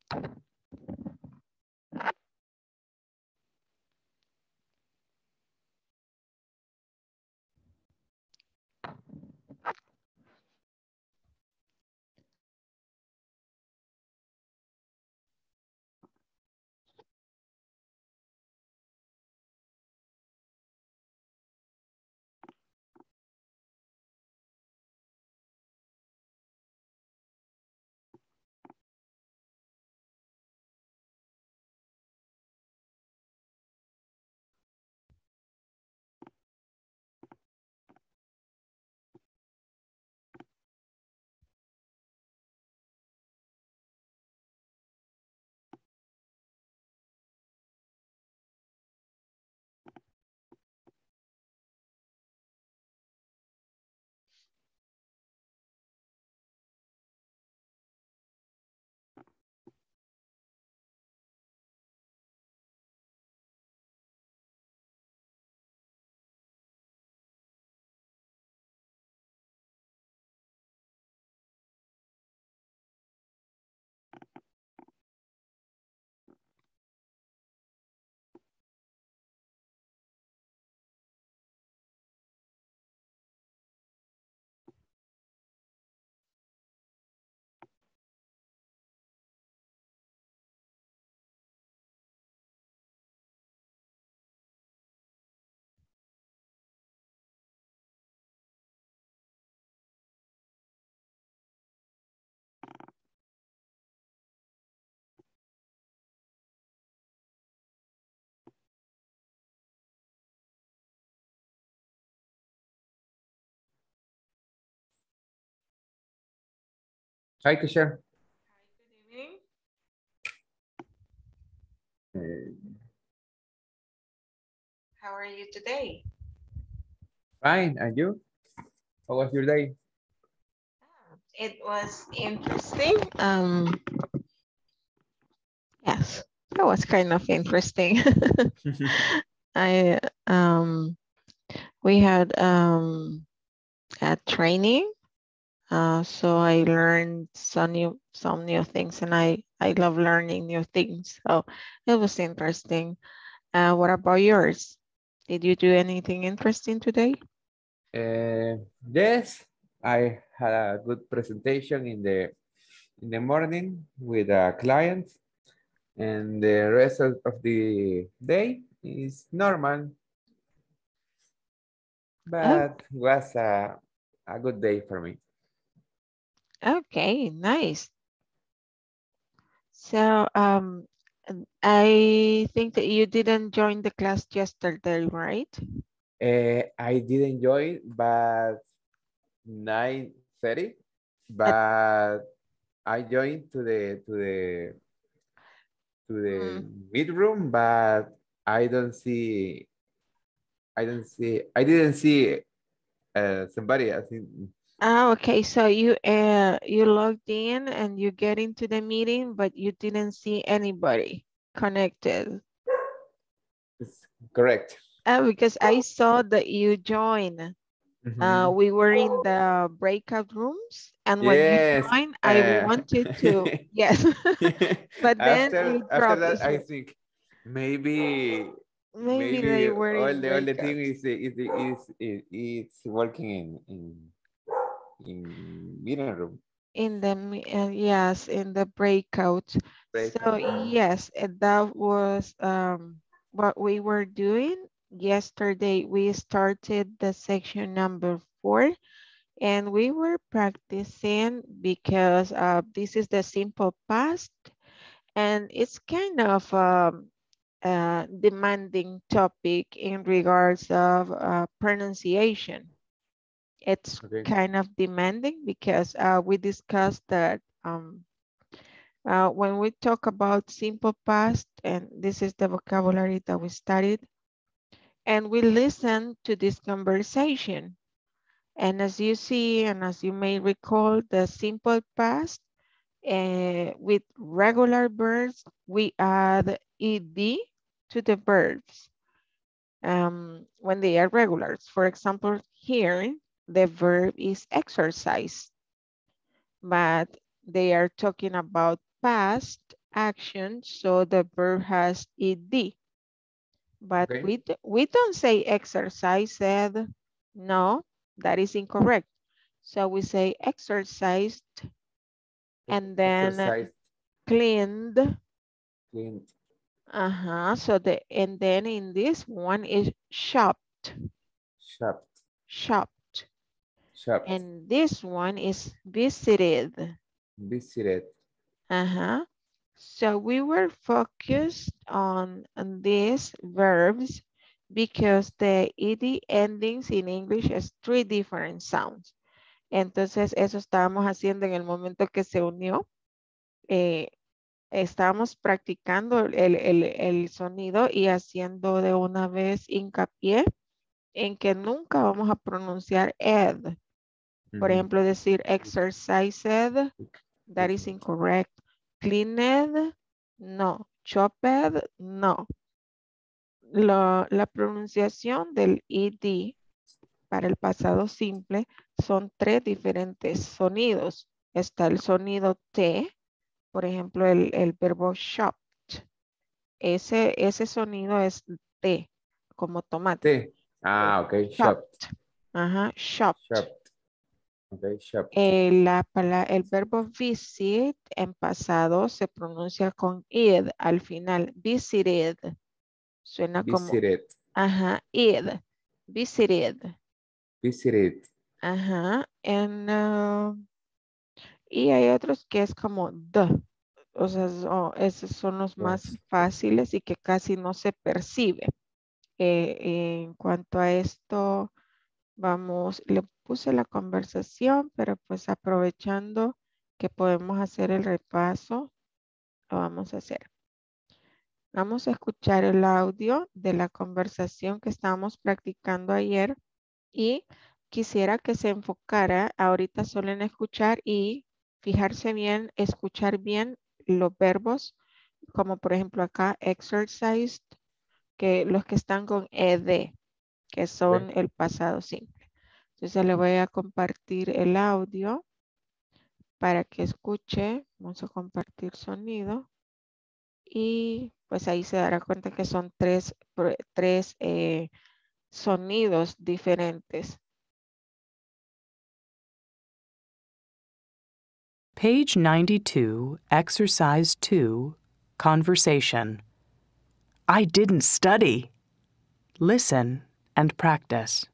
Hi, teacher. Good evening. How are you today? Fine, and you? How was your day? It was interesting. Yes, that was kind of interesting. I we had a training, so I learned some new things, and I love learning new things. So it was interesting. What about yours? Did you do anything interesting today? Yes, I had a good presentation in the morning with a client, and the rest of the day is normal, Oh, but was a good day for me. okay, nice. So, I think that you didn't join the class yesterday, right? I did enjoy, but 9:30, But but I joined to the mm, mid room, but I didn't see somebody. I think okay. So you logged in and you get into the meeting, but you didn't see anybody connected. it's correct. Because I saw that you joined. Mhm. We were in the breakout rooms, and when you Yes. joined, I Uh, wanted to, yes, but then you after dropped that, it. I So think maybe maybe they maybe were in all the thing breakouts. is it's working in meeting room Yes, in the breakout. So breakout. yes, that was what we were doing yesterday. We started the section number 4, and we were practicing because this is the simple past, and it's kind of demanding topic in regards of pronunciation. It's Okay. kind of demanding because we discussed that when we talk about simple past, and this is the vocabulary that we studied, and we listen to this conversation. And as you see, and as you may recall, the simple past with regular verbs, we add ed to the verbs when they are regulars. For example, here, the verb is exercise, but they are talking about past action, so the verb has ed. But Okay. we don't say exercised. No, that is incorrect. So we say exercised and then Exercise, cleaned. cleaned, So and then in this one is shopped, shopped, shopped. shopped, And this one is visited. visited. So we were focused on these verbs because the ed endings in English is 3 different sounds. Entonces eso estábamos haciendo en el momento que se unió. Estábamos practicando el sonido y haciendo de una vez hincapié en que nunca vamos a pronunciar ed. Por ejemplo, decir exercised, that is incorrect. Cleaned, no. Chopped, no. La pronunciación del ed para el pasado simple son 3 diferentes sonidos. Está el sonido T, por ejemplo, el verbo shopped. Ese sonido es T, como tomate. T. Ah, ok. Shopped. Shopped. Shopped. Shopped. Ok, shopped. El verbo visit en pasado se pronuncia con id al final. Visited. Suena como, Visited. id. Visited. Visited. Y hay otros que es como the. O sea, esos son los más Was. fáciles y que casi no se percibe. En cuanto a esto, le puse la conversación, pero pues aprovechando que podemos hacer el repaso, lo vamos a hacer. Vamos a escuchar el audio de la conversación que estábamos practicando ayer y quisiera que se enfocara ahorita solo en escuchar y fijarse bien, escuchar bien los verbos, como por ejemplo acá, exercised, que los que están con ed, que son Ok. el pasado simple. Entonces le voy a compartir el audio para que escuche. Vamos a compartir sonido. Y pues ahí se dará cuenta que son tres sonidos diferentes. Page 92, Exercise 2, Conversation. I didn't study. Listen and practice.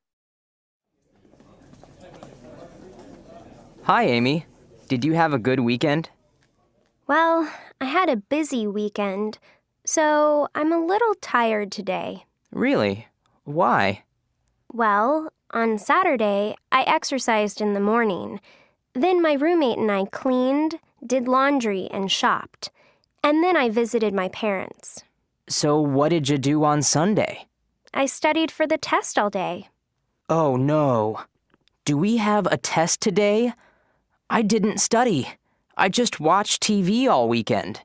Hi, Amy. Did you have a good weekend? Well, I had a busy weekend, so I'm a little tired today. Really? Why? Well, on Saturday, I exercised in the morning. Then my roommate and I cleaned, did laundry, and shopped. And then I visited my parents. So what did you do on Sunday? I studied for the test all day. Oh, no. Do we have a test today? I didn't study. I just watched TV all weekend.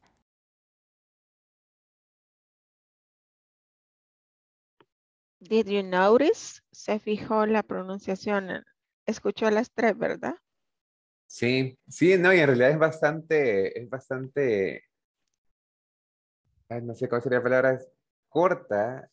Did you notice? Se fijó la pronunciación. Escuchó las 3, ¿verdad? Sí, sí, no, y en realidad es bastante, ay, no sé cómo sería la palabra, es corta.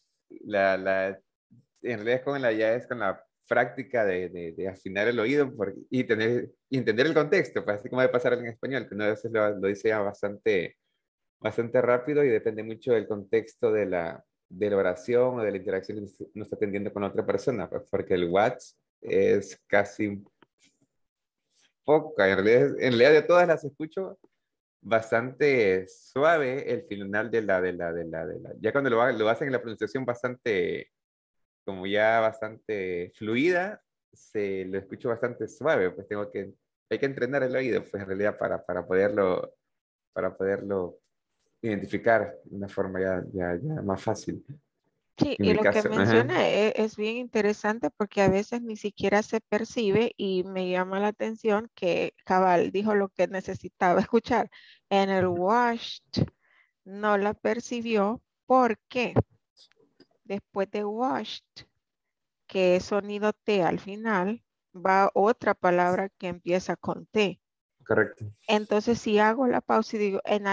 En realidad ya es con la práctica de afinar el oído y entender el contexto, pues así como debe pasar en español, que uno a veces lo dice ya bastante rápido y depende mucho del contexto de la oración o de la interacción que uno está teniendo con otra persona, pues, porque el what es casi poca, en realidad de todas las escucho bastante suave el final ya cuando lo hacen en la pronunciación como ya bastante fluida, lo escucho bastante suave, pues hay que entrenar el oído, pues en realidad para poderlo identificar de una forma ya más fácil. Sí, En y mi lo que caso, ajá. menciona es bien interesante porque a veces ni siquiera se percibe y me llama la atención que Cabal dijo lo que necesitaba escuchar. En el washed no la percibió porque después de washed, que es sonido T al final, va otra palabra que empieza con T. Correcto. Entonces si hago la pausa y digo, and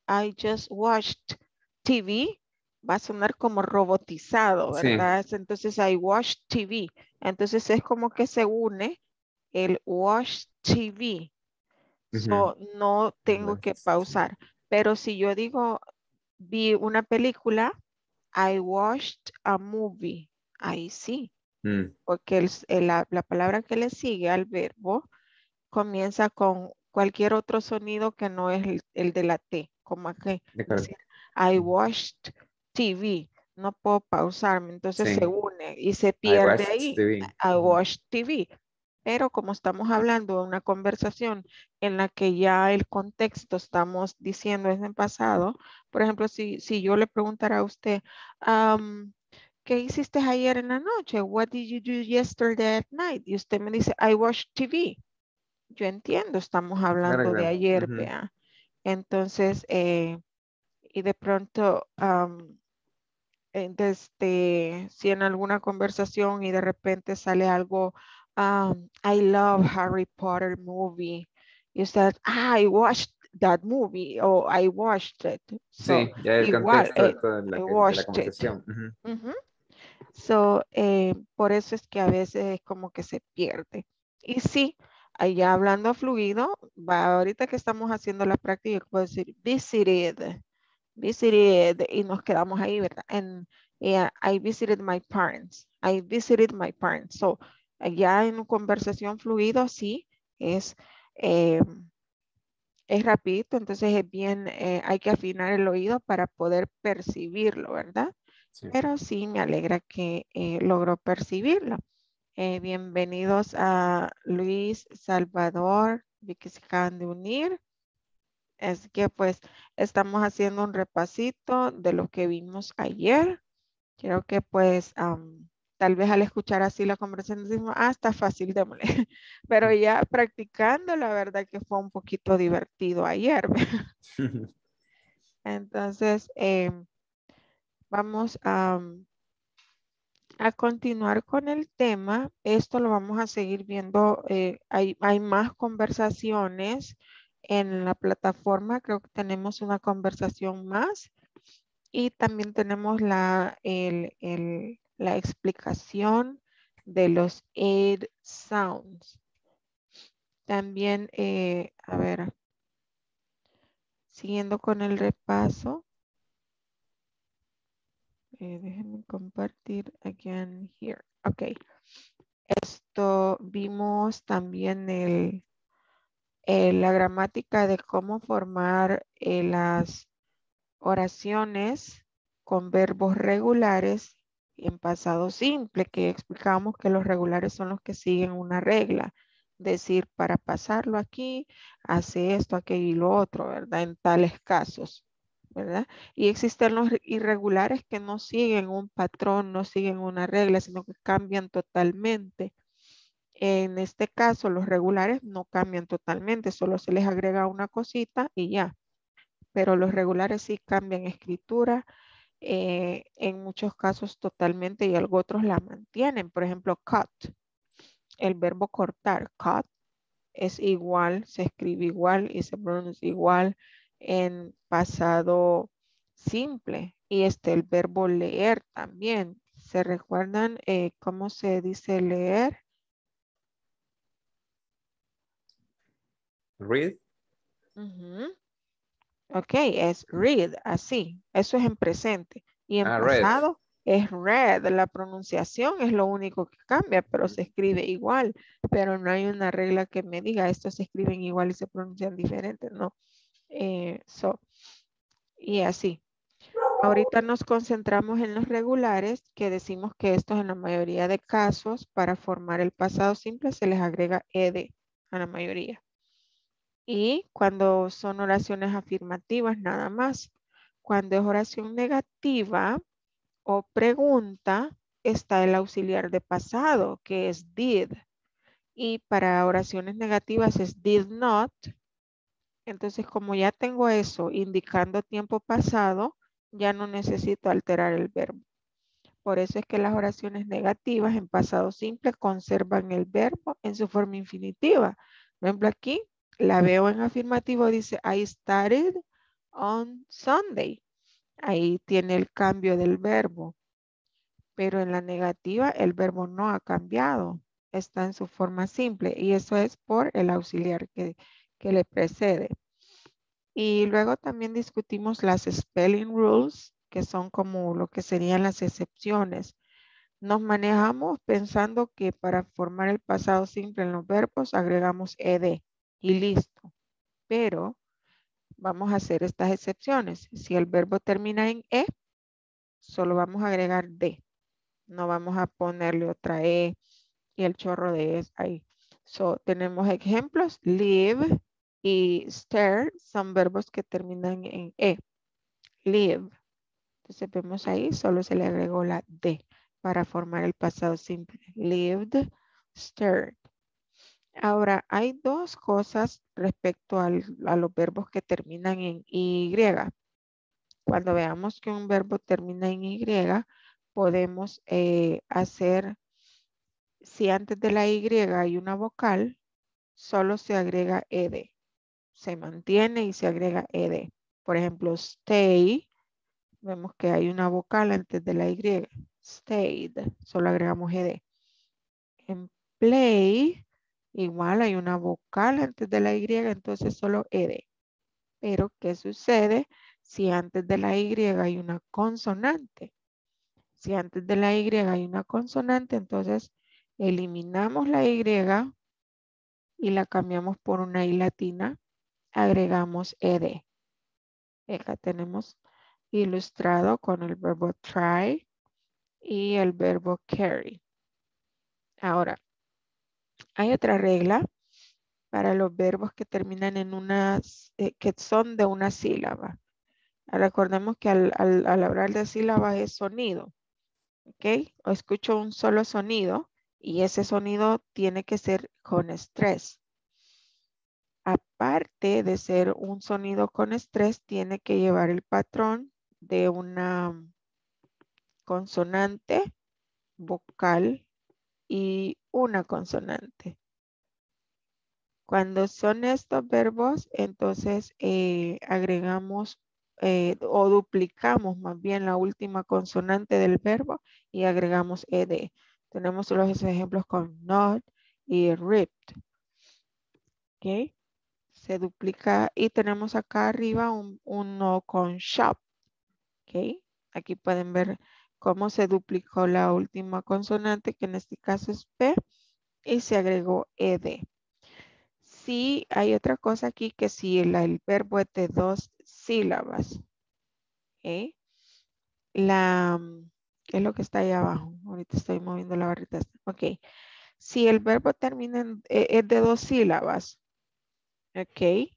I just watched TV, va a sonar como robotizado, Sí. ¿verdad? Entonces, I watched TV. Entonces, es como que se une el watch TV. So, no tengo que pausar. Pero si yo digo, vi una película, I watched a movie. Ahí sí, porque la palabra que le sigue al verbo comienza con cualquier otro sonido que no es el de la T, como que decir, I watched TV. No puedo pausarme, entonces se une y se I pierde watched ahí. TV. I watched TV. Pero como estamos hablando de una conversación en la que ya el contexto estamos diciendo es en pasado, por ejemplo, si yo le preguntara a usted, ¿qué hiciste ayer en la noche? What did you do yesterday at night? Y usted me dice, I watched TV. Yo entiendo, estamos hablando de ayer, vea. Entonces, y de pronto, si en alguna conversación y de repente sale algo, I love Harry Potter movie. You said, I watched that movie, or I watched it. So, Sí, ya el igual, contexto de toda I de la watched it. conversación. So, por eso es que a veces es como que se pierde. Y sí, allá hablando fluido, ahorita que estamos haciendo la práctica, puedo decir visited, y nos quedamos ahí, ¿verdad? I visited my parents. I visited my parents. So, allá en conversación fluido, sí, eh, es rapidito, entonces es bien, hay que afinar el oído para poder percibirlo, ¿verdad? Sí. Pero sí me alegra que logró percibirlo. Bienvenidos a Luis, Salvador, vi que se acaban de unir. Así que pues estamos haciendo un repasito de lo que vimos ayer. Creo que pues tal vez al escuchar así la conversación decimos, está fácil, démosle. Pero ya practicando, la verdad que fue un poquito divertido ayer. Entonces, vamos a continuar con el tema. Esto lo vamos a seguir viendo. Hay más conversaciones en la plataforma. Creo que tenemos una conversación más. Y también tenemos la explicación de los aid sounds. También, a ver, siguiendo con el repaso. Déjenme compartir again here. Ok. Esto vimos también la gramática de cómo formar las oraciones con verbos regulares en pasado simple, que explicamos que los regulares son los que siguen una regla. Decir, para pasarlo aquí, hace esto, aquello y lo otro, ¿verdad? En tales casos, ¿verdad? Y existen los irregulares que no siguen un patrón, no siguen una regla, sino que cambian totalmente. En este caso, los regulares no cambian totalmente, solo se les agrega una cosita y ya. Pero los regulares sí cambian escritura, en muchos casos totalmente y algo otros la mantienen. Por ejemplo, cut, el verbo cortar, cut, es igual, se escribe igual y se pronuncia igual en pasado simple. Y el verbo leer también. ¿Se recuerdan cómo se dice leer? Read. Ok, es read, así. Eso es en presente. Y en Read. pasado es read. La pronunciación es lo único que cambia, pero se escribe igual. Pero no hay una regla que me diga estos se escriben igual y se pronuncian diferente, no. Y así. Ahorita nos concentramos en los regulares, que decimos que estos en la mayoría de casos, para formar el pasado simple, se les agrega ed a la mayoría. Y cuando son oraciones afirmativas, nada más. Cuando es oración negativa o pregunta, está el auxiliar de pasado, que es did. Y para oraciones negativas es did not. Entonces, como ya tengo eso indicando tiempo pasado, ya no necesito alterar el verbo. Por eso es que las oraciones negativas en pasado simple conservan el verbo en su forma infinitiva. Por ejemplo, aquí la veo en afirmativo, dice I started on Sunday. Ahí tiene el cambio del verbo. Pero en la negativa el verbo no ha cambiado. Está en su forma simple y eso es por el auxiliar que le precede. Y luego también discutimos las spelling rules, que son como lo que serían las excepciones. Nos manejamos pensando que para formar el pasado simple en los verbos agregamos ed y listo. Pero vamos a hacer estas excepciones. Si el verbo termina en e, solo vamos a agregar d. No vamos a ponerle otra e y el chorro de es ahí. So, tenemos ejemplos, live y stare son verbos que terminan en e. Live. Entonces vemos ahí, solo se le agregó la D para formar el pasado simple. Lived, stirred. Ahora, hay dos cosas respecto a los verbos que terminan en Y. Cuando veamos que un verbo termina en Y, podemos hacer, si antes de la Y hay una vocal, solo se agrega ed. Se mantiene y se agrega ed. Por ejemplo, stay. Vemos que hay una vocal antes de la Y. Stayed. Solo agregamos ed. En play, igual hay una vocal antes de la Y, entonces solo ed. Pero, ¿qué sucede si antes de la Y hay una consonante? Si antes de la Y hay una consonante, entonces eliminamos la Y y la cambiamos por una I latina. Agregamos ed. Acá tenemos ilustrado con el verbo try y el verbo carry. Ahora, hay otra regla para los verbos que terminan en unas, que son de una sílaba. Recordemos que al hablar de sílabas es sonido, ¿ok? O escucho un solo sonido y ese sonido tiene que ser con estrés. Aparte de ser un sonido con estrés, tiene que llevar el patrón de una consonante, vocal y una consonante. Cuando son estos verbos, entonces agregamos o duplicamos más bien la última consonante del verbo y agregamos ed. Tenemos los ejemplos con not y ripped. ¿Ok? Se duplica y tenemos acá arriba uno con shop. ¿Ok? Aquí pueden ver cómo se duplicó la última consonante, que en este caso es P, y se agregó ed. Sí, hay otra cosa aquí que si el verbo es de dos sílabas. ¿Okay? ¿Qué es lo que está ahí abajo? Ahorita estoy moviendo la barrita. Ok. Si el verbo termina es de dos sílabas. Ok.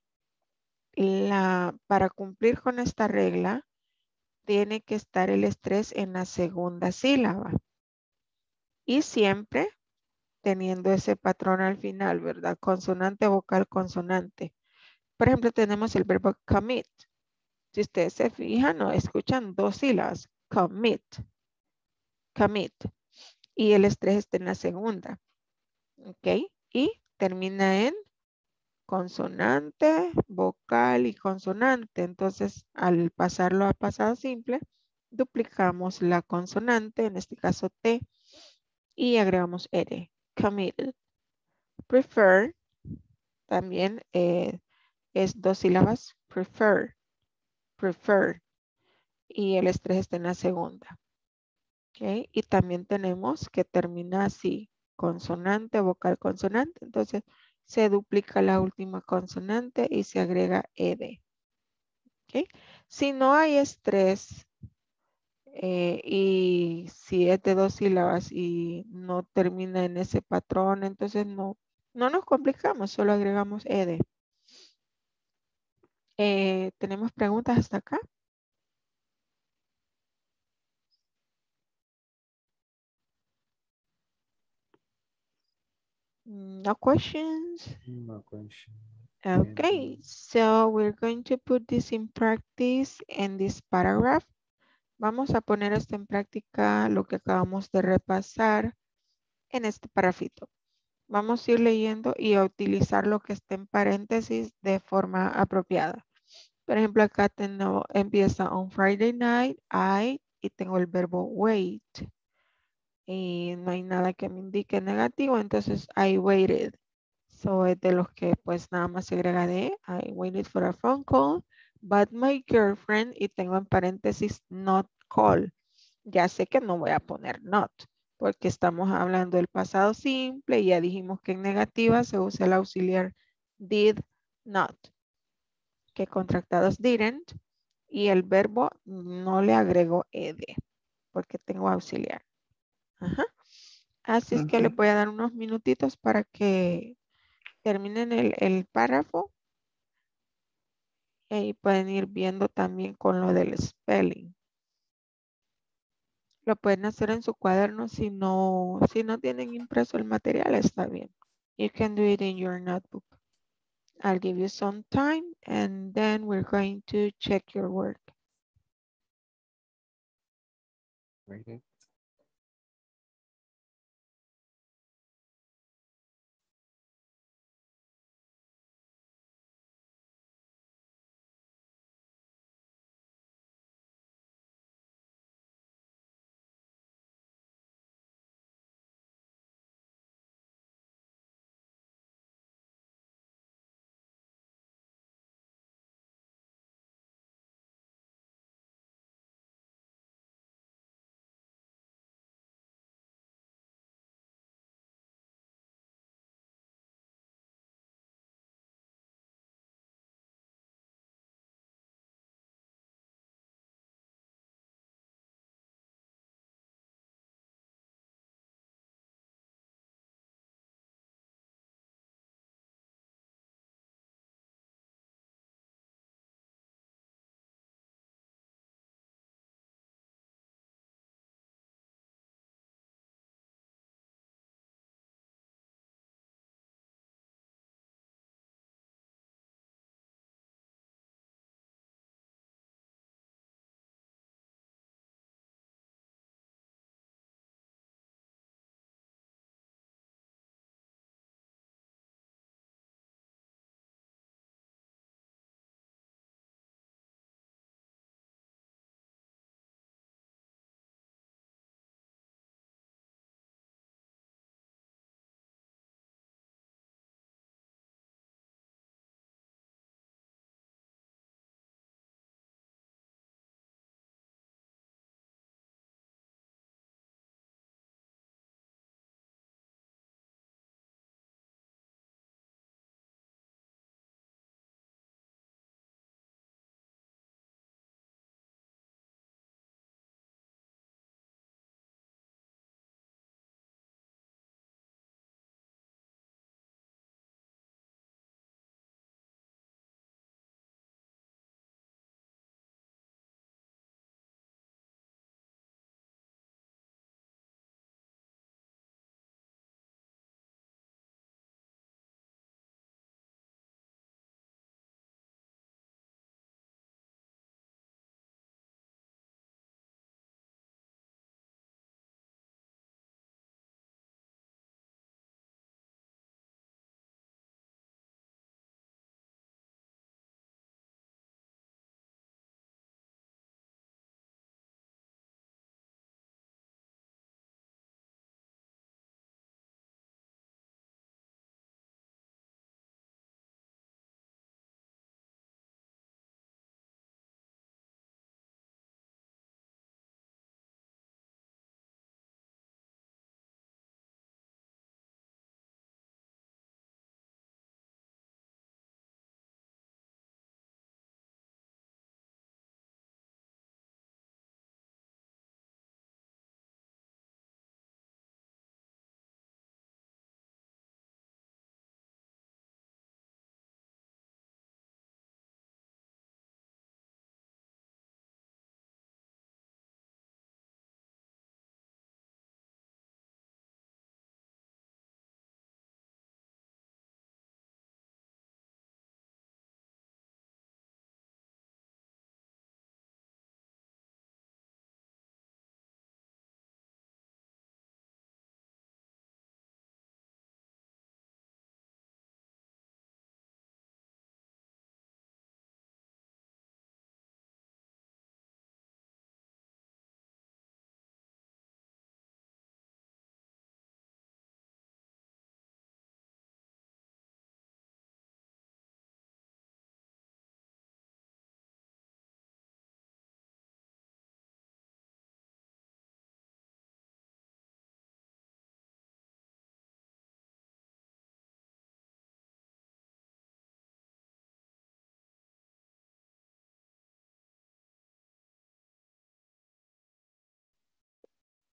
Para cumplir con esta regla, tiene que estar el estrés en la segunda sílaba. Y siempre teniendo ese patrón al final, ¿verdad? Consonante, vocal, consonante. Por ejemplo, tenemos el verbo commit. Si ustedes se fijan o escuchan dos sílabas, commit, commit. Y el estrés está en la segunda. ¿Ok? Y termina en consonante, vocal y consonante. Entonces, al pasarlo a pasado simple, duplicamos la consonante, en este caso T, y agregamos ed, committed. Prefer, también es dos sílabas, prefer, prefer. Y el estrés está en la segunda. ¿Okay? Y también tenemos que termina así, consonante, vocal, consonante. Entonces se duplica la última consonante y se agrega ed. ¿Okay? Si no hay estrés y si es de dos sílabas y no termina en ese patrón, entonces no nos complicamos, solo agregamos ed. ¿Tenemos preguntas hasta acá? No questions? No question. Okay, so we're going to put this in practice in this paragraph. Vamos a poner esto en práctica, lo que acabamos de repasar en este parrafito. Vamos a ir leyendo y a utilizar lo que está en paréntesis de forma apropiada. Por ejemplo, acá tengo, empieza on Friday night, y tengo el verbo wait. Y no hay nada que me indique negativo, entonces I waited. So es de los que pues nada más se agrega de I waited for a phone call, but my girlfriend, y tengo en paréntesis not call. Ya sé que no voy a poner not, porque estamos hablando del pasado simple y ya dijimos que en negativa se usa el auxiliar did not, que contractados didn't, y el verbo no le agrego ed, porque tengo auxiliar. Ajá. Así es que les Ok. voy a dar unos minutitos para que terminen el párrafo y ahí pueden ir viendo también con lo del spelling. Lo pueden hacer en su cuaderno si no tienen impreso el material, está bien. You can do it in your notebook. I'll give you some time and then we're going to check your work. Waited.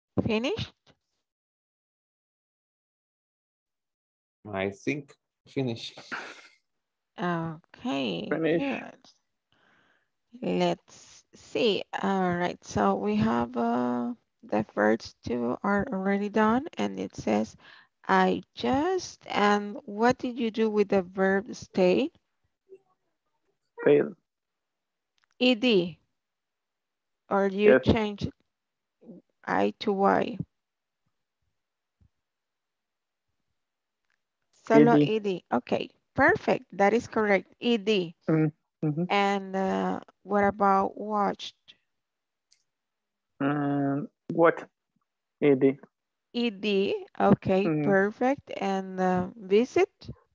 Finished? I think finish. Okay, Finish. good. Let's see. All right, so we have the first two are already done, and it says, I just, and what did you do with the verb stay? Fail. Ed, or you Yes. change I to Y? Solo ED. ed. Okay, perfect. That is correct. Ed. Mm-hmm. And what about watched? What? ED. Ed. Okay, Mm. perfect. And visit?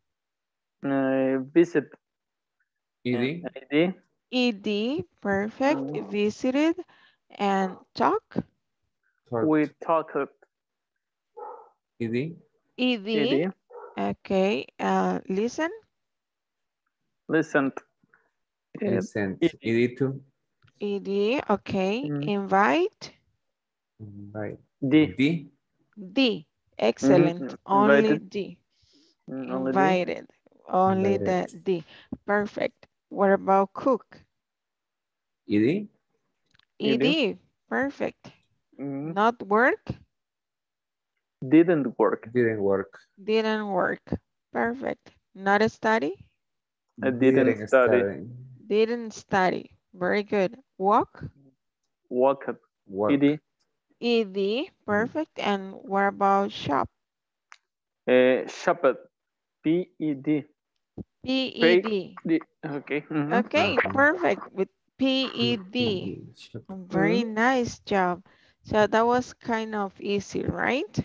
Visit. ED. ID. Ed. Perfect. Visited. And talk? We Talked. talked. ED. Ed. ED. Okay. Listen? Listened. Listened. ED. ED to. Ed. Okay. Mm. Invite? Invite. D. D. D. Excellent. Only Invited. D. Only D. Invited. Only Invited. the D. Perfect. What about cook? ED. ED. Perfect. Mm. Not work? Didn't work. Didn't work. Didn't work. Perfect. Not study? I didn't study. study. Didn't study. Very good. Walk? Walked. Work. ED. ED. Perfect. And what about shop? Shopped. PED. Fake. PED. Okay. Okay, perfect. With PED. Shop. Very nice job. So that was kind of easy, right?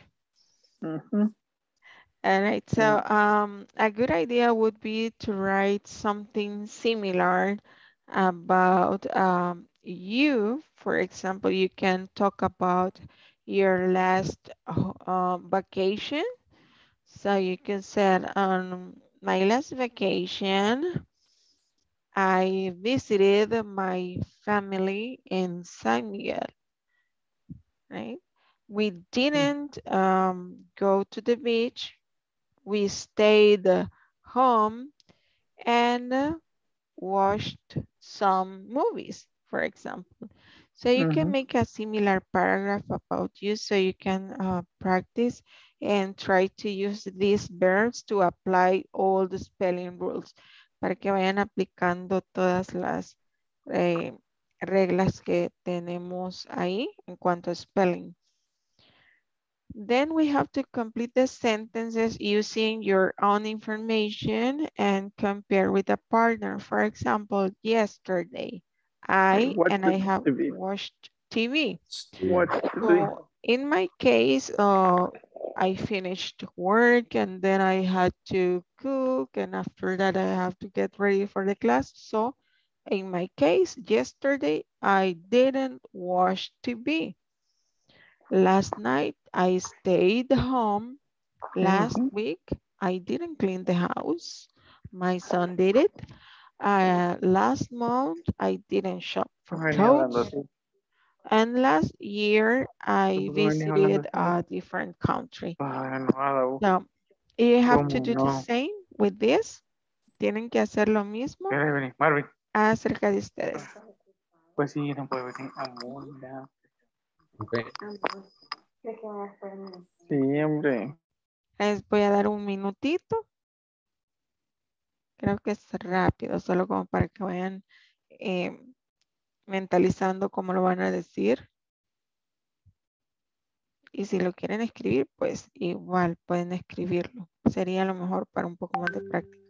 All right, so a good idea would be to write something similar about you. For example, you can talk about your last vacation. So you can say, on my last vacation, I visited my family in San Miguel, right? We didn't go to the beach. We stayed home and watched some movies, for example. So you can make a similar paragraph about you so you can practice and try to use these verbs to apply all the spelling rules para que vayan aplicando todas las reglas que tenemos ahí en cuanto a spelling. Then we have to complete the sentences using your own information and compare with a partner. For example, yesterday, I have watched TV. So in my case, I finished work and then I had to cook, and after that I have to get ready for the class. So in my case, yesterday, I didn't watch TV. Last night, I stayed home. Last week, I didn't clean the house. My son did it. Last month, I didn't shop for clothes. And last year, I visited a different country. So, you have to do the same with this. Tienen que hacer lo mismo Marvin. acerca de ustedes. Pues sí, no puede venir. Amor, Okay. sí, hombre. Les voy a dar un minutito. Creo que es rápido, solo como para que vayan mentalizando cómo lo van a decir. Y si lo quieren escribir, pues igual pueden escribirlo. Sería lo mejor para un poco más de práctica.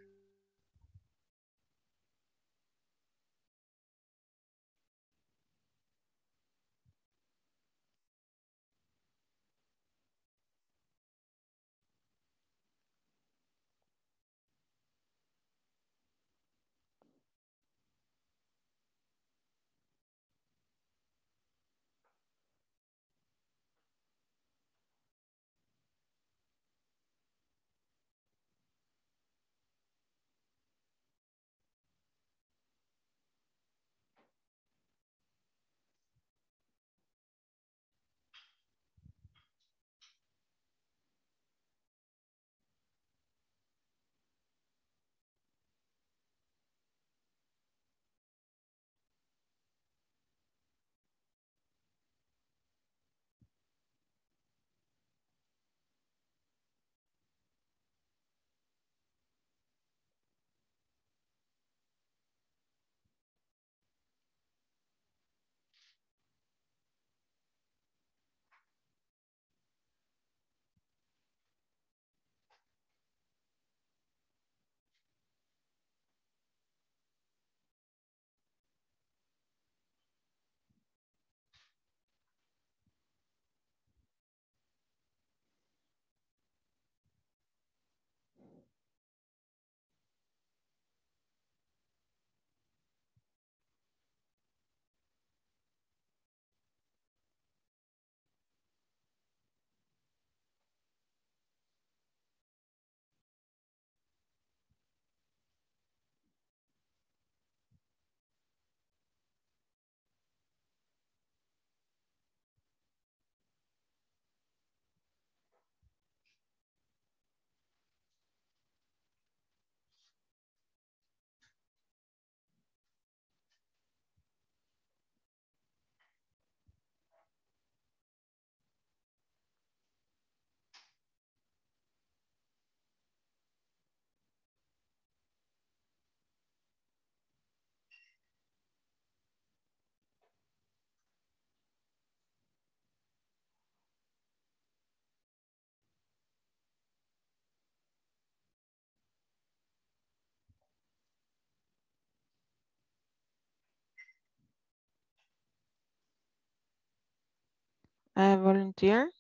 A volunteer?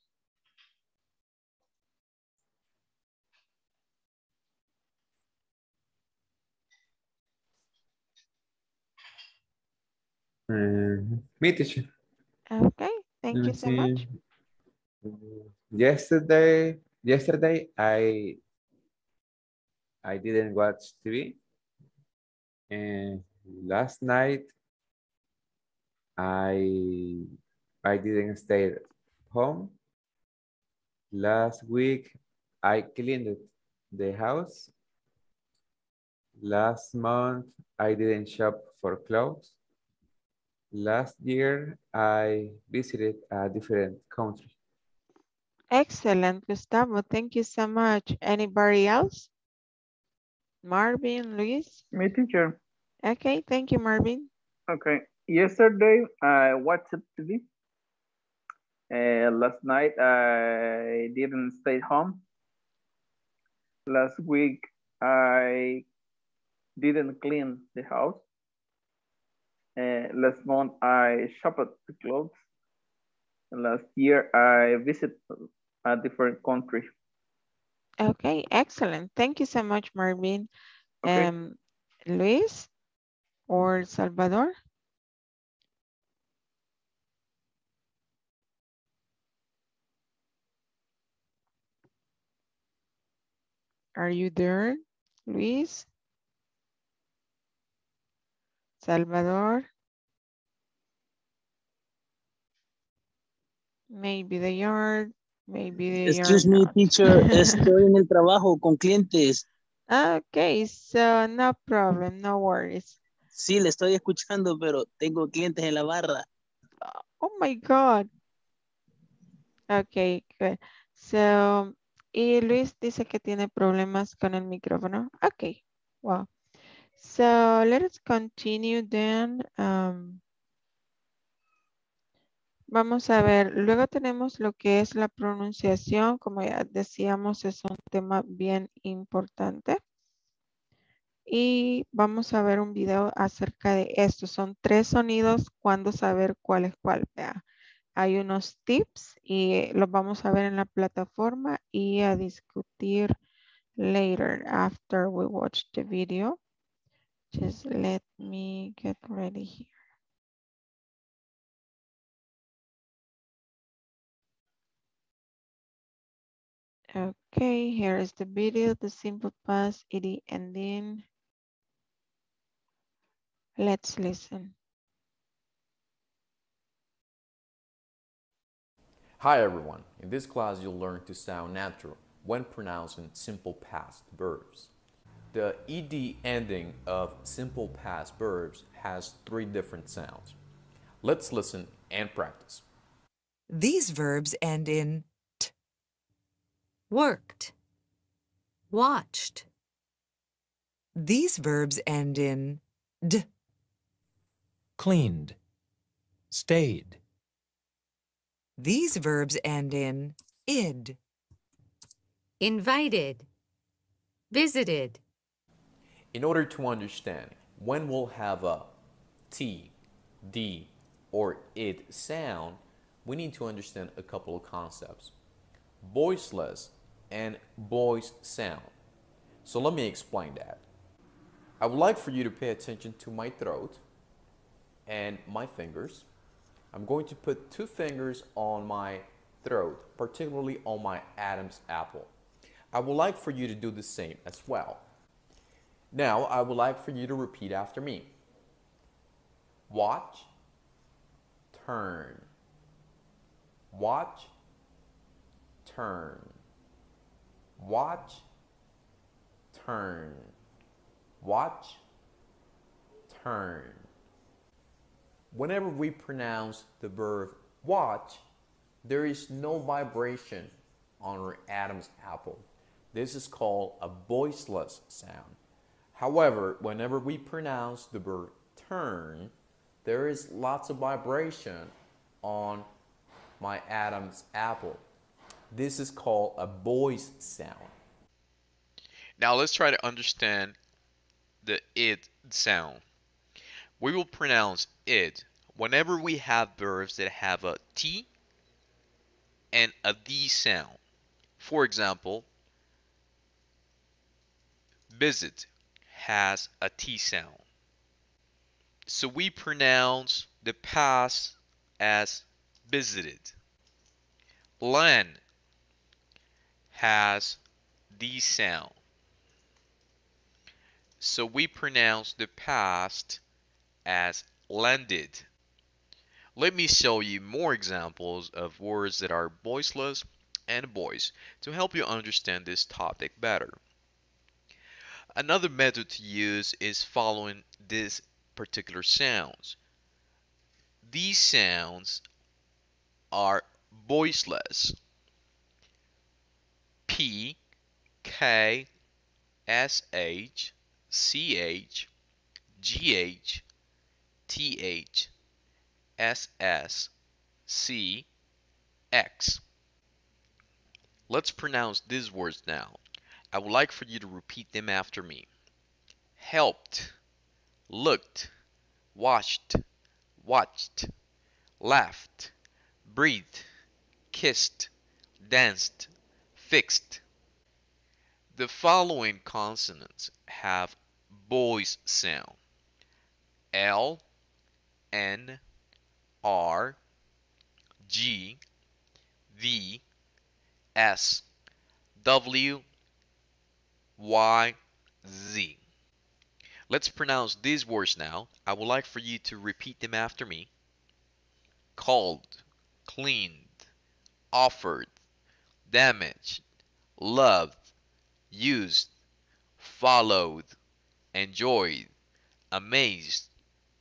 Me, teacher. Okay, thank Let me you so much. see. Yesterday I didn't watch TV, and last night I didn't stay at home. Last week I cleaned the house. Last month I didn't shop for clothes. Last year I visited a different country. Excellent, Gustavo. Thank you so much. Anybody else? Marvin, Luis? Me, teacher. Okay, thank you, Marvin. Okay. Yesterday, I watched TV. Last night, I didn't stay home. Last week, I didn't clean the house. Last month, I shopped the clothes. Last year, I visited a different country. Okay, excellent. Thank you so much, Marvin. Okay. Luis or Salvador? Are you there, Luis? Salvador? Maybe they are, maybe they are Excuse me, not. teacher, estoy en el trabajo con clientes. Okay, so no problem, no worries. Sí, le estoy escuchando, pero tengo clientes en la barra. Oh my God. Okay, good. So, y Luis dice que tiene problemas con el micrófono. Okay, wow. So, let us continue then. Vamos a ver, luego tenemos lo que es la pronunciación. Como ya decíamos, es un tema bien importante. Y vamos a ver un video acerca de esto. Son 3 sonidos, cuándo saber cuál es cuál. Vea. Hay unos tips y los vamos a ver en la plataforma y a discutir later after we watch the video. Just let me get ready here. Okay, here is the video, the simple past, ed, ending. Let's listen. Hi everyone, in this class you'll learn to sound natural when pronouncing simple past verbs. The ed ending of simple past verbs has 3 different sounds. Let's listen and practice. These verbs end in t. Worked. Watched. These verbs end in d. Cleaned. Stayed. These verbs end in id. Invited. Visited. In order to understand when we'll have a t, d, or id sound, we need to understand a couple of concepts. Voiceless and voice sound. So let me explain that. I would like for you to pay attention to my throat and my fingers. I'm going to put 2 fingers on my throat, particularly on my Adam's apple. I would like for you to do the same as well. Now, I would like for you to repeat after me. Watch, turn. Watch, turn. Watch, turn. Watch, turn. Whenever we pronounce the verb watch, there is no vibration on our Adam's apple. This is called a voiceless sound. However, whenever we pronounce the verb turn, there is lots of vibration on my Adam's apple. This is called a voice sound. Now let's try to understand the id sound. We will pronounce id whenever we have verbs that have a t, and a D sound. For example, visit has a T sound. So we pronounce the past as visited. Land has D sound. So we pronounce the past as landed. Let me show you more examples of words that are voiceless and voiced to help you understand this topic better. Another method to use is following these particular sounds. These sounds are voiceless. P, K, S, H, C, H, G, H, T, H, S, S, C, X. Let's pronounce these words now. I would like for you to repeat them after me. Helped, looked, watched, watched, laughed, breathed, kissed, danced, fixed. The following consonants have voice sound. L, N, R, G, V, S, W, Y, Z. Let's pronounce these words now. I would like for you to repeat them after me. Called, cleaned, offered, damaged, loved, used, followed, enjoyed, amazed.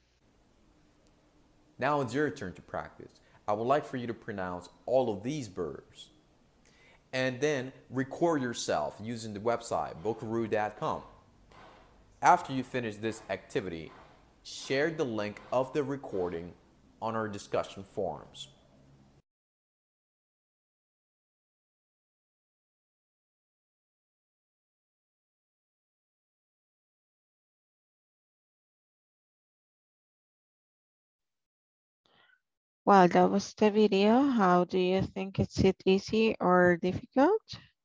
Now it's your turn to practice. I would like for you to pronounce all of these verbs and then record yourself using the website bokaroo.com. After you finish this activity, share the link of the recording on our discussion forums. Well, that was the video. How do you think it's easy or difficult?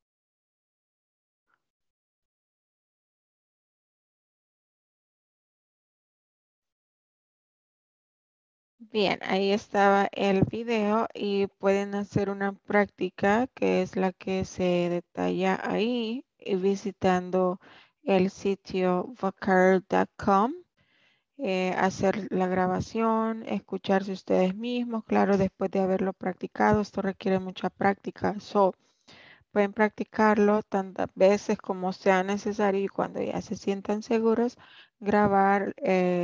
Bien, ahí estaba el video y pueden hacer una práctica que es la que se detalla ahí visitando el sitio vocabulary.com. Hacer la grabación, escucharse ustedes mismos, claro, después de haberlo practicado, esto requiere mucha práctica. Pueden practicarlo tantas veces como sea necesario y cuando ya se sientan seguros, grabar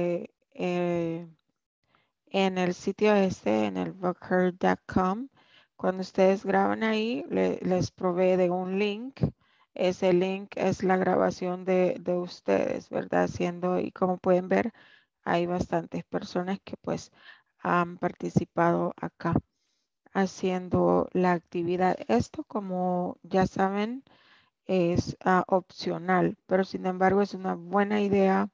en el sitio en el vocabulary.com. Cuando ustedes graban ahí, les provee de un link. Ese link es la grabación de ustedes, ¿verdad? Haciendo, y como pueden ver, hay bastantes personas que pues han participado acá haciendo la actividad. Esto, como ya saben, es opcional, pero sin embargo es una buena idea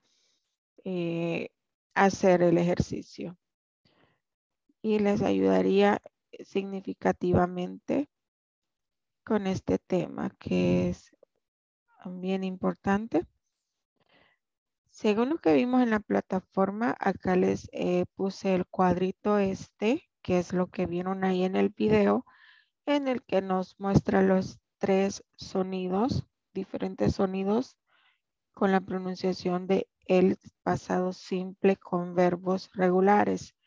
hacer el ejercicio y les ayudaría significativamente con este tema que es bien importante. Según lo que vimos en la plataforma, acá les puse el cuadrito que es lo que vieron ahí en el video, en el que nos muestra los 3 sonidos, diferentes sonidos con la pronunciación de el pasado simple con verbos regulares.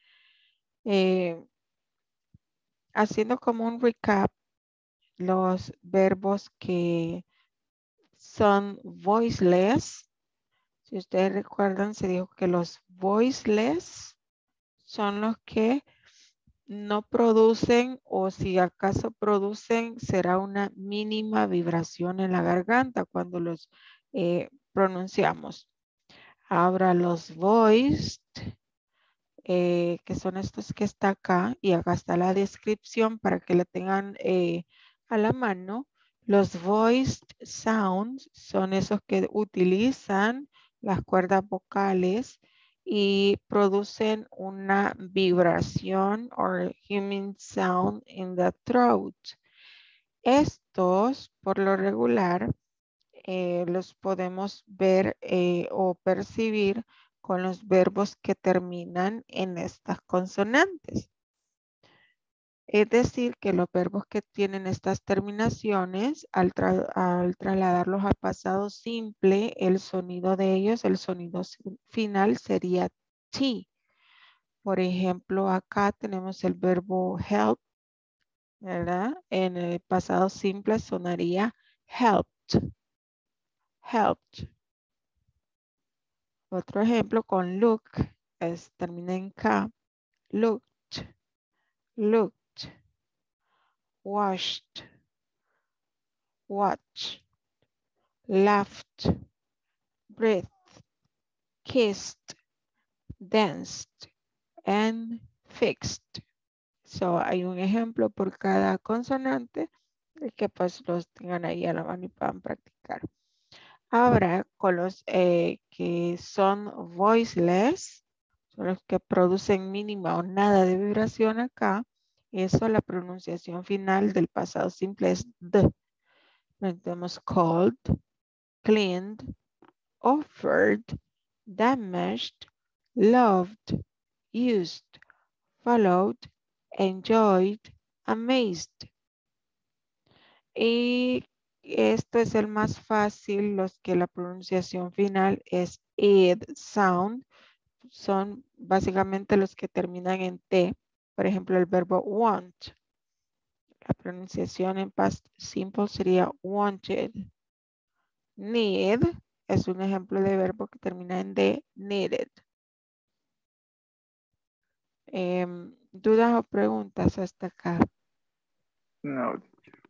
Haciendo como un recap, los verbos que son voiceless, si ustedes recuerdan, se dijo que los voiceless son los que no producen, o si acaso producen, será una mínima vibración en la garganta cuando los pronunciamos. Ahora los voiced, que son estos que está acá, y acá está la descripción para que la tengan a la mano. Los voiced sounds son esos que utilizan las cuerdas vocales y producen una vibración or humming sound in the throat. Estos, por lo regular, los podemos ver o percibir con los verbos que terminan en estas consonantes. Es decir, que los verbos que tienen estas terminaciones, al trasladarlos a pasado simple, el sonido de ellos, el sonido final sería T. Por ejemplo, acá tenemos el verbo help, ¿verdad? En el pasado simple sonaría helped, helped. Otro ejemplo con look, termina en K, looked, looked. Washed, watched, laughed, breathed, kissed, danced, and fixed. So, hay un ejemplo por cada consonante que pues los tengan ahí a la mano y puedan practicar. Ahora, con los que son voiceless, son los que producen mínima o nada de vibración acá, eso la pronunciación final del pasado simple es D. Tenemos called, cleaned, offered, damaged, loved, used, followed, enjoyed, amazed. Y esto es el más fácil, los que la pronunciación final es ed sound, son básicamente los que terminan en T. Por ejemplo, el verbo want. La pronunciación en past simple sería wanted. Need es un ejemplo de verbo que termina en D, needed. ¿Dudas o preguntas hasta acá? No.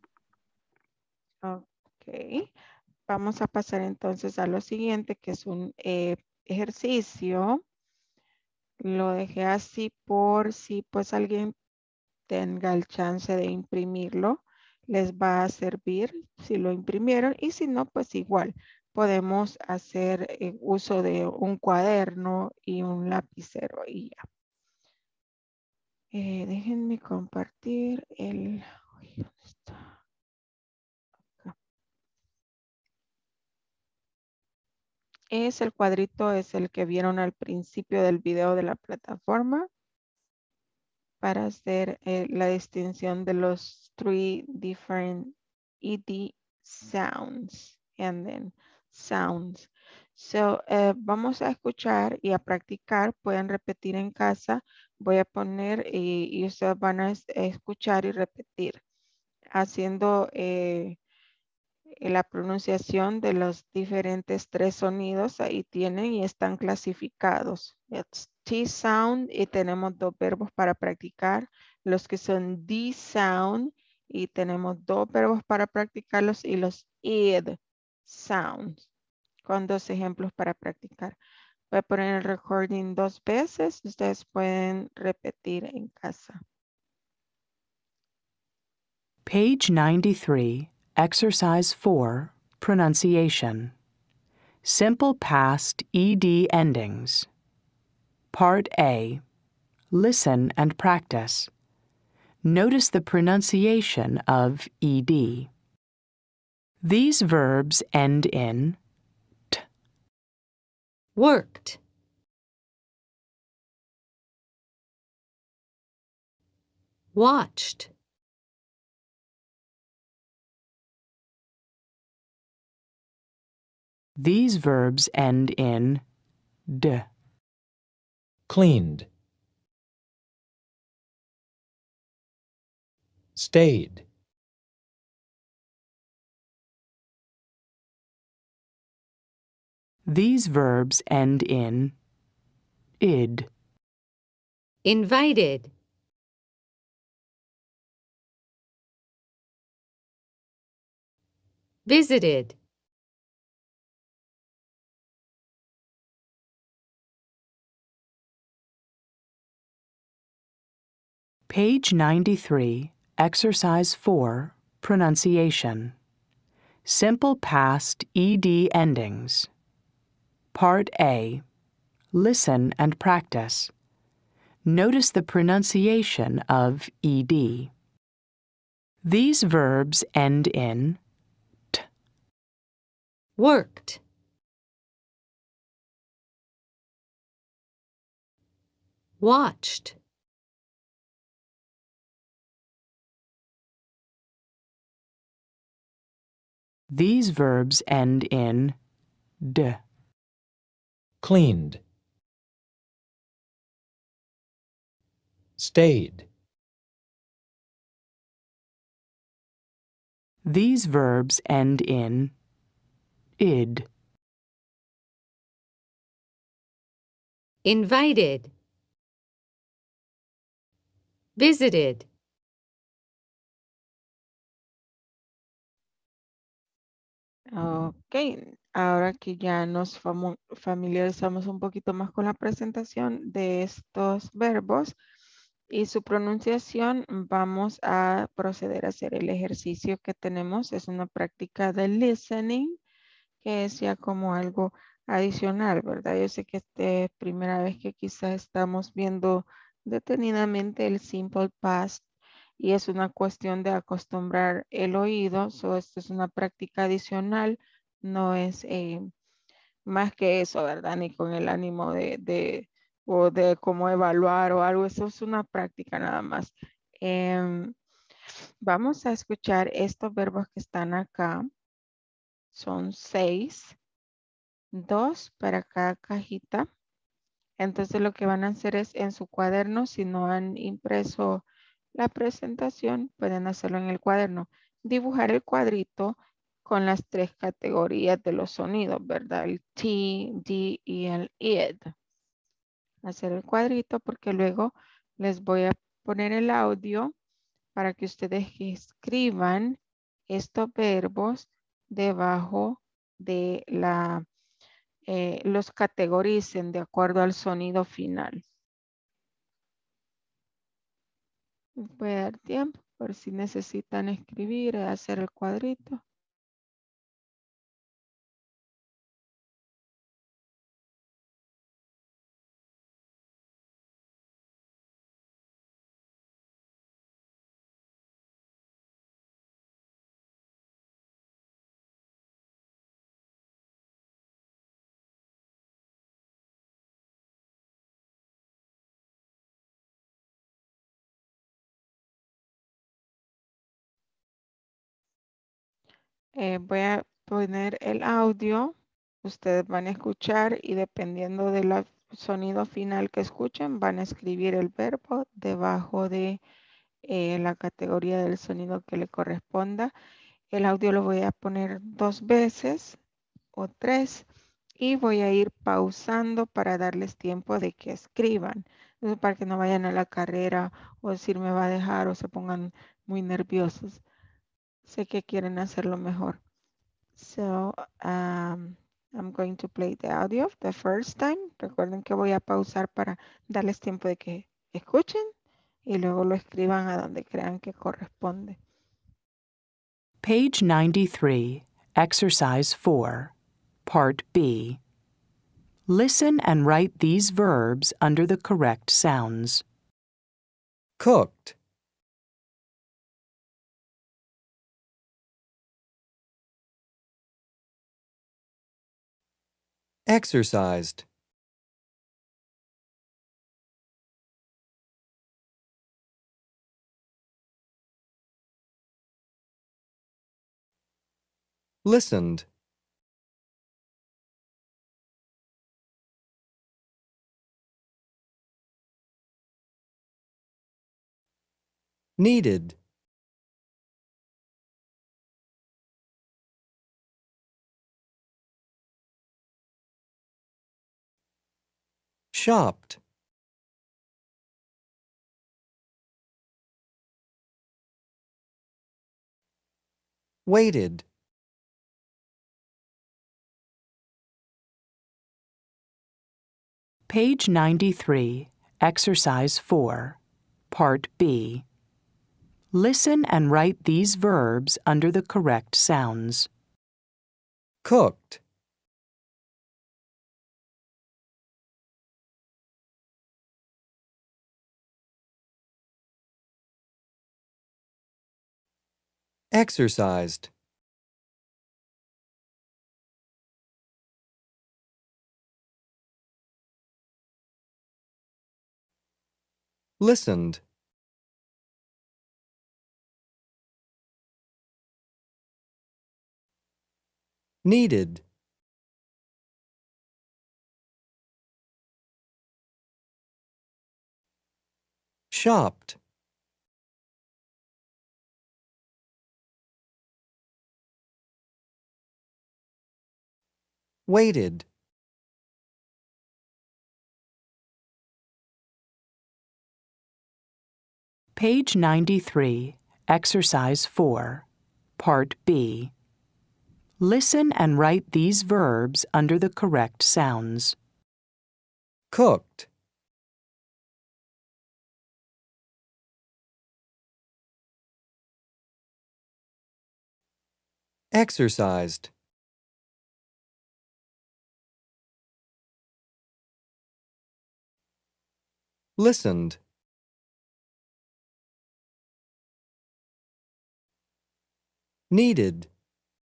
Ok. Vamos a pasar entonces a lo siguiente, que es un ejercicio. Lo dejé así por si pues alguien tenga el chance de imprimirlo. Les va a servir si lo imprimieron y si no, pues igual. Podemos hacer uso de un cuaderno y un lapicero y ya. Déjenme compartir el... ¿Dónde está? Acá. El cuadrito es el que vieron al principio del video de la plataforma para hacer la distinción de los 3 different ED sounds and then sounds. So, vamos a escuchar y a practicar. Pueden repetir en casa. Voy a poner y ustedes van a escuchar y repetir haciendo la pronunciación de los diferentes 3 sonidos. Ahí tienen y están clasificados. It's T sound y tenemos 2 verbos para practicar. Los que son D sound y tenemos 2 verbos para practicarlos y los id sounds con 2 ejemplos para practicar. Voy a poner el recording 2 veces. Ustedes pueden repetir en casa. Page 93, Exercise 4, Pronunciation. Simple past ED endings. Part A. Listen and practice. Notice the pronunciation of ED. These verbs end in t. Worked. Watched. These verbs end in d. Cleaned. Stayed. These verbs end in id. Invited. Visited. Page 93, Exercise 4, Pronunciation. Simple past ED endings. Part A. Listen and practice. Notice the pronunciation of ed. These verbs end in t. Worked. Watched. These verbs end in d. Cleaned. Stayed. These verbs end in id. Invited. Visited. Ok, ahora que ya nos familiarizamos un poquito más con la presentación de estos verbos y su pronunciación, vamos a proceder a hacer el ejercicio que tenemos. Es una práctica de listening, que es ya como algo adicional, ¿verdad? Yo sé que esta es primera vez que quizás estamos viendo detenidamente el simple past y es una cuestión de acostumbrar el oído. So, esto es una práctica adicional, no es más que eso, ¿verdad? Ni con el ánimo o de cómo evaluar o algo. Eso es una práctica nada más. Vamos a escuchar estos verbos que están acá. Son 6. 2 para cada cajita. Entonces lo que van a hacer es en su cuaderno, si no han impreso la presentación, pueden hacerlo en el cuaderno. Dibujar el cuadrito con las 3 categorías de los sonidos, ¿verdad? El T, D y el ID. Hacer el cuadrito porque luego les voy a poner el audio para que ustedes escriban estos verbos debajo de los categoricen de acuerdo al sonido final. Voy a dar tiempo por si necesitan escribir y hacer el cuadrito. Voy a poner el audio. Ustedes van a escuchar y dependiendo del sonido final que escuchen, van a escribir el verbo debajo de la categoría del sonido que le corresponda. El audio lo voy a poner 2 veces o 3 y voy a ir pausando para darles tiempo de que escriban. Entonces, para que no vayan a la carrera o decir me va a dejar o se pongan muy nerviosos. Sé que quieren hacerlo mejor. So, I'm going to play the audio the first time. Recuerden que voy a pausar para darles tiempo de que escuchen y luego lo escriban a donde crean que corresponde. Page 93, Exercise 4, Part B. Listen and write these verbs under the correct sounds. Cooked. Exercised. Listened. Needed. Shopped. Waited. Page 93, Exercise 4, Part B. Listen and write these verbs under the correct sounds. Cooked. exercised, listened, needed, shopped, waited, Page 93, Exercise 4, Part B. Listen and write these verbs under the correct sounds. cooked, exercised, listened, needed,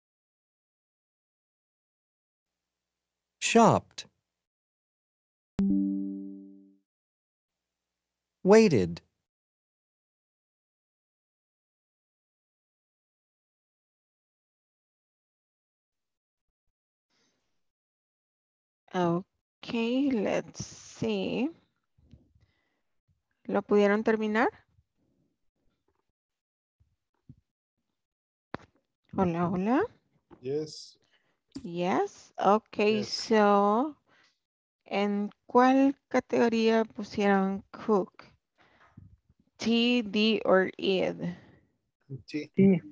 shopped, waited, Okay, let's see. ¿Lo pudieron terminar? Hola, hola. Yes. Yes. Okay, Yes. so, ¿en cuál categoría pusieron cook? T, D, or id? T. T.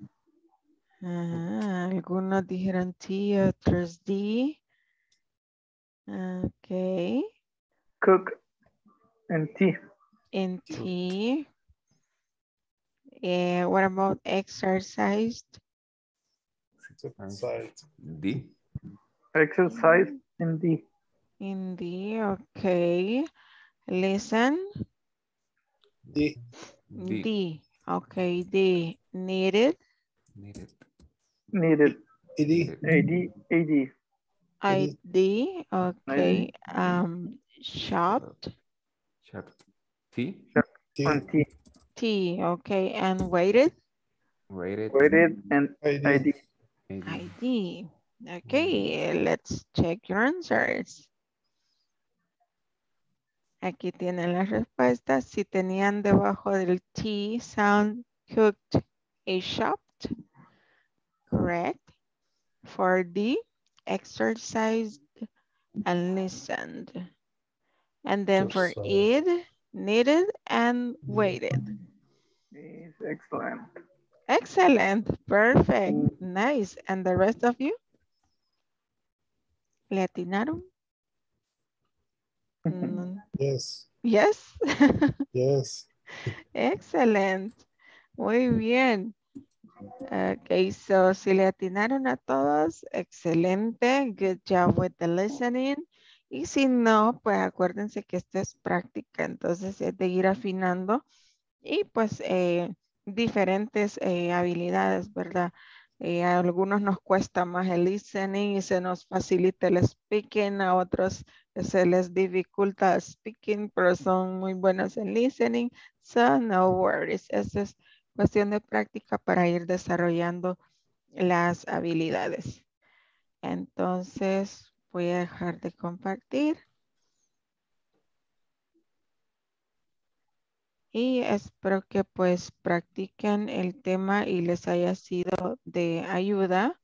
Algunos dijeron T, otros D. Okay. Cook and T. In T. What about exercised? Exercised. D. Exercise and D. In D, okay. Listen. D. D. D. Okay, D. Needed. Needed. Needed. AD. AD. AD. ID. Okay. Shopped. Shopped. T. T. And T. T. Okay. And waited. Waited. Waited and ID. ID. ID. Okay. Let's check your answers. Aquí tienen las respuestas. Si tenían debajo del T sound, cooked y shopped. Correct. For D, exercised and listened. And then for id, needed and waited. Yes, excellent. Excellent. Perfect. Nice. And the rest of you? ¿Le atinaron? Yes. Yes. Yes. Excellent. Muy bien. Okay, so si le atinaron a todos, excelente. Good job with the listening. Y si no, pues acuérdense que esta es práctica, entonces es de ir afinando y pues diferentes habilidades, ¿verdad? A algunos nos cuesta más el listening y se nos facilita el speaking, a otros se les dificulta el speaking, pero son muy buenos en listening. So no worries, eso es cuestión de práctica para ir desarrollando las habilidades. Entonces voy a dejar de compartir. Y espero que pues practiquen el tema y les haya sido de ayuda.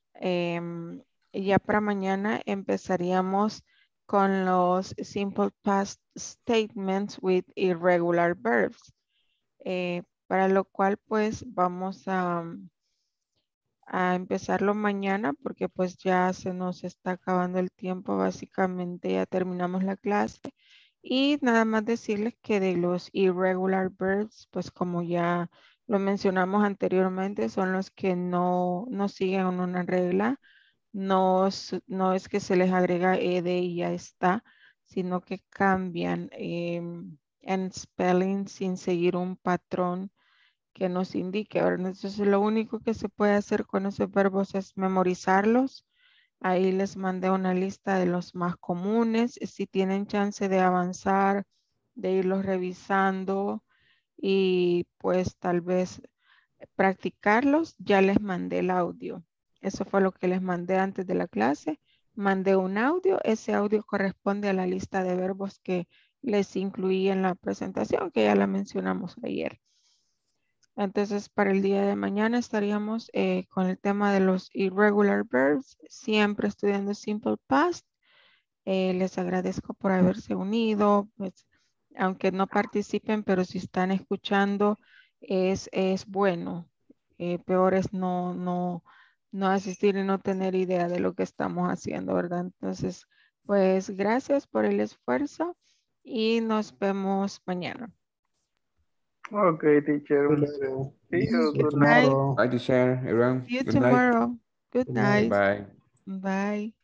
Ya para mañana empezaríamos con los simple past statements with irregular verbs. Para lo cual pues vamos a empezarlo mañana porque pues ya se nos está acabando el tiempo. Básicamente ya terminamos la clase. Y nada más decirles que de los irregular verbs, pues como ya lo mencionamos anteriormente, son los que no siguen una regla. No es que se les agrega ed y ya está, sino que cambian en spelling sin seguir un patrón que nos indique, ¿verdad? Entonces lo único que se puede hacer con esos verbos es memorizarlos. Ahí les mandé una lista de los más comunes. Si tienen chance de avanzar, de irlos revisando y pues tal vez practicarlos, ya les mandé el audio. Eso fue lo que les mandé antes de la clase. Mandé un audio. Ese audio corresponde a la lista de verbos que les incluí en la presentación, que ya la mencionamos ayer. Entonces, para el día de mañana estaríamos con el tema de los irregular verbs, siempre estudiando simple past. Les agradezco por haberse unido, pues, aunque no participen, pero si están escuchando es bueno. Peor es no asistir y no tener idea de lo que estamos haciendo, ¿verdad? Entonces, pues gracias por el esfuerzo y nos vemos mañana. Okay, teacher. See you. Good Good night. night. Bye, teacher. Everyone. See you Good night. tomorrow. Good night. Bye. Bye.